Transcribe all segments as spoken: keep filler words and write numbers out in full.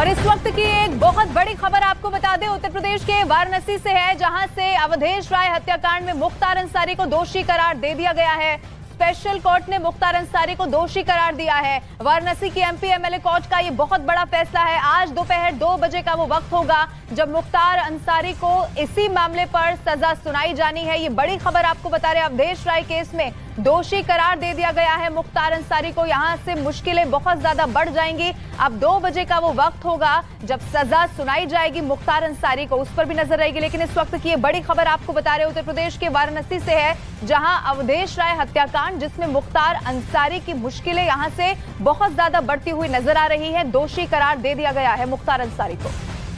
और इस वक्त की एक बहुत बड़ी खबर आपको बता दें, उत्तर प्रदेश के वाराणसी से है, जहां से अवधेश राय हत्याकांड में मुख्तार अंसारी को दोषी करार दे दिया गया है। स्पेशल कोर्ट ने मुख्तार अंसारी को दोषी करार दिया है। वाराणसी की एमपी एमएलए कोर्ट का ये बहुत बड़ा फैसला है। आज दोपहर दो बजे का वो वक्त होगा जब मुख्तार अंसारी को इसी मामले पर सजा सुनाई जानी है। ये बड़ी खबर आपको बता रहे, अवधेश राय केस में दोषी करार दे दिया गया है मुख्तार अंसारी को। यहां से मुश्किलें बहुत ज्यादा बढ़ जाएंगी। अब दो बजे का वो वक्त होगा जब सजा सुनाई जाएगी मुख्तार अंसारी को, उस पर भी नजर रहेगी। लेकिन इस वक्त की ये बड़ी खबर आपको बता रहे उत्तर प्रदेश के वाराणसी से है, जहां अवधेश राय हत्याकांड जिसमें मुख्तार अंसारी की मुश्किलें यहां से बहुत ज्यादा बढ़ती हुई नजर आ रही है। दोषी करार दे दिया गया है मुख्तार अंसारी को।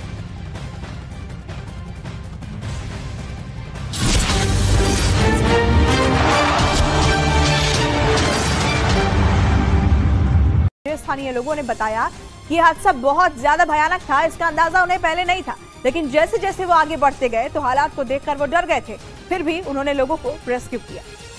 स्थानीय लोगों ने बताया कि हादसा बहुत ज्यादा भयानक था। इसका अंदाजा उन्हें पहले नहीं था, लेकिन जैसे जैसे वो आगे बढ़ते गए तो हालात को देखकर वो डर गए थे। फिर भी उन्होंने लोगों को रेस्क्यू किया।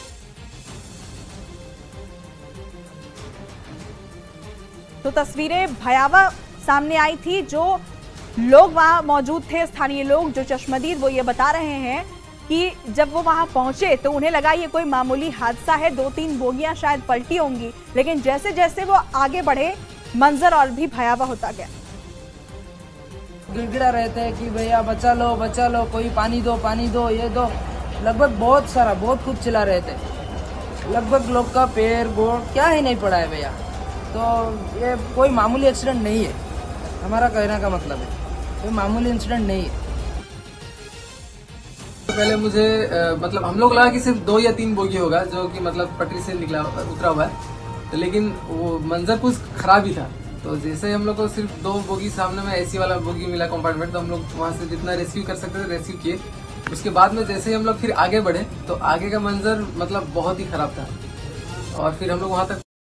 तो तस्वीरें भयावह सामने आई थी। जो लोग वहां मौजूद थे, स्थानीय लोग जो चश्मदीद, वो ये बता रहे हैं कि जब वो वहां पहुंचे तो उन्हें लगा ये कोई मामूली हादसा है, दो तीन बोगियां शायद पलटी होंगी, लेकिन जैसे जैसे वो आगे बढ़े मंजर और भी भयावह होता गया। गिड़गिड़ा रहते हैं कि भैया बचा लो बचा लो, कोई पानी दो पानी दो, ये दो। लगभग बहुत सारा बहुत कुछ चिल्ला रहे थे। लगभग लोग का पैर गोड़ क्या ही नहीं पड़ा है भैया। तो ये कोई मामूली एक्सीडेंट नहीं है, हमारा कहने का मतलब है कोई मामूली इंसिडेंट नहीं है। पहले मुझे आ, मतलब हम लोग लगा कि सिर्फ दो या तीन बोगी होगा जो कि मतलब पटरी से निकला उतरा हुआ है, तो लेकिन वो मंजर कुछ खराब ही था। तो जैसे हम लोग को सिर्फ दो बोगी सामने में एसी वाला बोगी मिला कंपार्टमेंट, तो हम लोग वहाँ से जितना रेस्क्यू कर सकते थे रेस्क्यू किए। उसके बाद में जैसे ही हम लोग फिर आगे बढ़े तो आगे का मंजर मतलब बहुत ही खराब था, और फिर हम लोग वहाँ तक